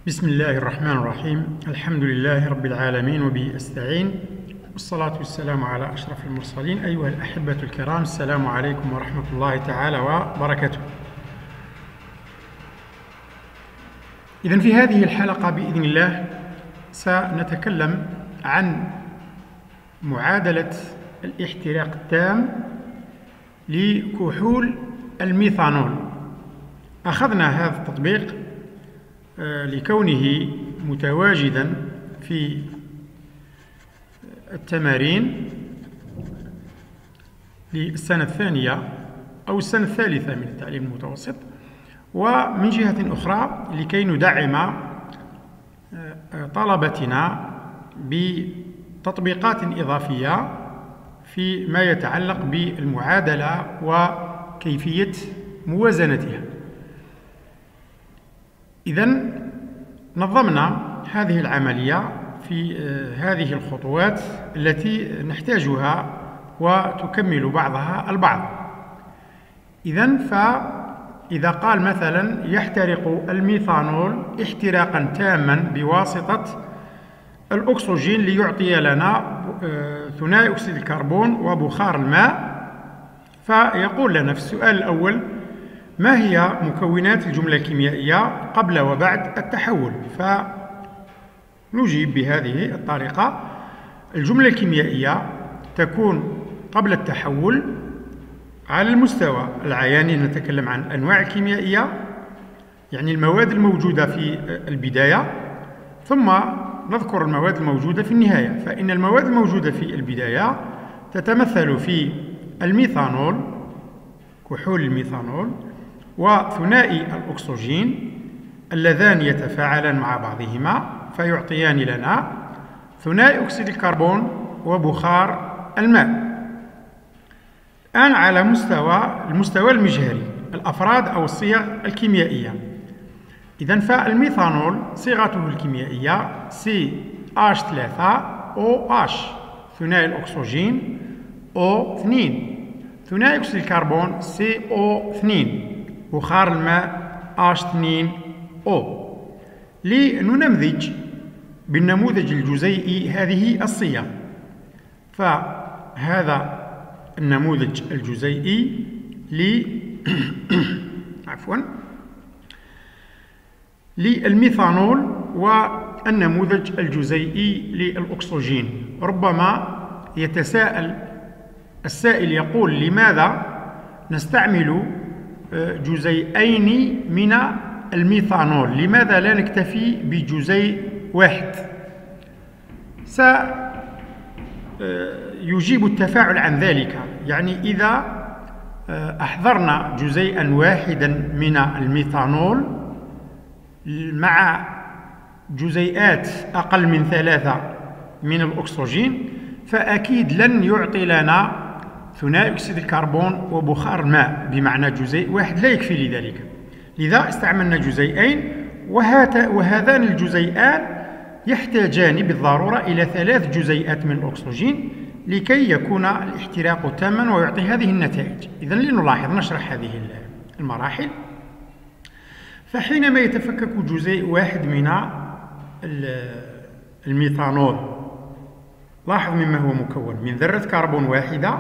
بسم الله الرحمن الرحيم. الحمد لله رب العالمين وبه أستعين، والصلاة والسلام على أشرف المرسلين. أيها الأحبة الكرام، السلام عليكم ورحمة الله تعالى وبركاته. إذن في هذه الحلقة بإذن الله سنتكلم عن معادلة الاحتراق التام لكحول الميثانول. أخذنا هذا التطبيق لكونه متواجدا في التمارين للسنة الثانية أو السنة الثالثة من التعليم المتوسط، ومن جهة أخرى لكي ندعم طلبتنا بتطبيقات إضافية فيما يتعلق بالمعادلة وكيفية موازنتها. إذن نظمنا هذه العملية في هذه الخطوات التي نحتاجها وتكمل بعضها البعض. إذن فإذا قال مثلا يحترق الميثانول احتراقا تاما بواسطة الأكسجين ليعطي لنا ثنائي أكسيد الكربون وبخار الماء، فيقول لنا في السؤال الأول: ما هي مكونات الجملة الكيميائية قبل وبعد التحول؟ فنجيب بهذه الطريقة: الجملة الكيميائية تكون قبل التحول على المستوى العياني، نتكلم عن الأنواع الكيميائية، يعني المواد الموجودة في البداية، ثم نذكر المواد الموجودة في النهاية. فإن المواد الموجودة في البداية تتمثل في الميثانول، كحول الميثانول، وثنائي الأكسجين اللذان يتفاعلان مع بعضهما فيعطيان لنا ثنائي أكسيد الكربون وبخار الماء. الآن على المستوى المجهري، الأفراد أو الصيغ الكيميائية. إذن فالميثانول صيغته الكيميائية CH3OH، ثنائي الأكسجين O2، ثنائي أكسيد الكربون CO2، بخار الماء H2O. لننمذج بالنموذج الجزيئي هذه الصيغ، فهذا النموذج الجزيئي للميثانول والنموذج الجزيئي للأكسجين. ربما يتساءل السائل يقول: لماذا نستعمل جزيئين من الميثانول؟ لماذا لا نكتفي بجزيء واحد؟ سيجيب التفاعل عن ذلك. يعني إذا أحضرنا جزيئا واحدا من الميثانول مع جزيئات أقل من 3 من الأكسجين، فأكيد لن يعطي لنا ثنائي أكسيد الكربون وبخار الماء، بمعنى جزيء واحد لا يكفي لذلك. لذا استعملنا جزيئين، وهذان الجزيئان يحتاجان بالضرورة إلى 3 جزيئات من الأكسجين لكي يكون الاحتراق تاما ويعطي هذه النتائج. إذن لنلاحظ، نشرح هذه المراحل. فحينما يتفكك جزيء واحد من الميثانول، لاحظ مما هو مكون: من ذرة كربون واحدة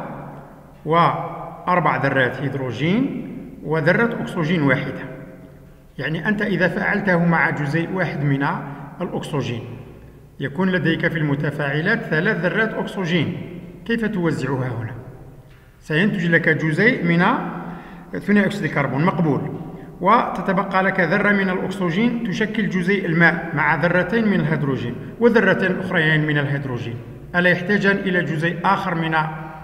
و4 ذرات هيدروجين وذرة أكسجين واحدة. يعني أنت إذا فعلته مع جزيء واحد من الأكسجين يكون لديك في المتفاعلات 3 ذرات أكسجين. كيف توزعها هنا؟ سينتج لك جزيء من ثنائي أكسيد الكربون مقبول، وتتبقى لك ذرة من الأكسجين تشكل جزيء الماء مع ذرتين من الهيدروجين وذرتين أخريين من الهيدروجين. ألا يحتاجان إلى جزيء آخر من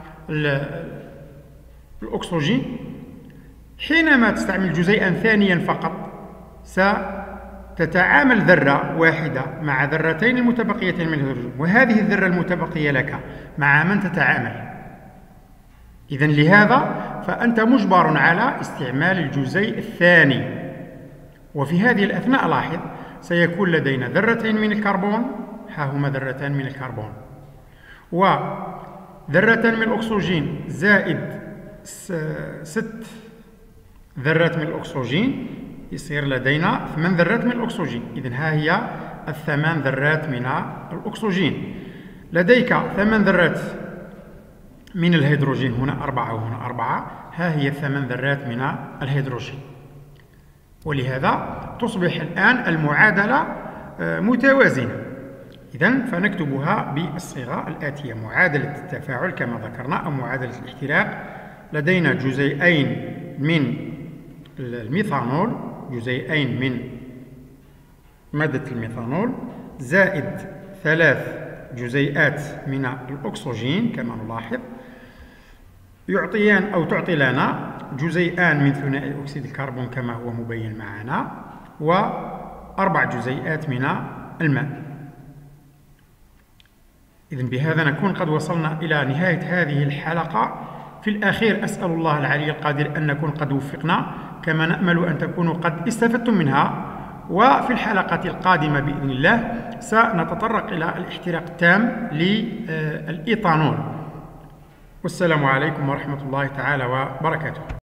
الأكسجين؟ حينما تستعمل جزيئا ثانيا فقط ستتعامل ذرة واحدة مع ذرتين المتبقيتين من الهيدروجين، وهذه الذرة المتبقية لك مع من تتعامل. إذن لهذا فأنت مجبر على استعمال الجزيء الثاني. وفي هذه الأثناء لاحظ سيكون لدينا ذرتين من الكربون، ها هما ذرتان من الكربون، وذرتان من الأكسجين زائد 6 ذرات من الأكسجين، يصير لدينا 8 ذرات من الأكسجين. إذن ها هي ال8 ذرات من الأكسجين. لديك 8 ذرات من الهيدروجين، هنا 4 وهنا 4. ها هي 8 ذرات من الهيدروجين. ولهذا تصبح الآن المعادلة متوازنة. إذن فنكتبها بالصيغة الآتية: معادلة التفاعل كما ذكرنا أو معادلة الاحتراق. لدينا جزيئين من الميثانول، جزيئين من مادة الميثانول، زائد 3 جزيئات من الأكسجين كما نلاحظ، يعطيان أو تعطي لنا جزيئان من ثنائي أكسيد الكربون كما هو مبين معنا، و4 جزيئات من الماء. إذن بهذا نكون قد وصلنا إلى نهاية هذه الحلقة. في الأخير أسأل الله العلي القادر أن نكون قد وفقنا، كما نأمل أن تكونوا قد استفدتم منها. وفي الحلقة القادمة بإذن الله سنتطرق إلى الاحتراق التام للإيثانول. والسلام عليكم ورحمة الله تعالى وبركاته.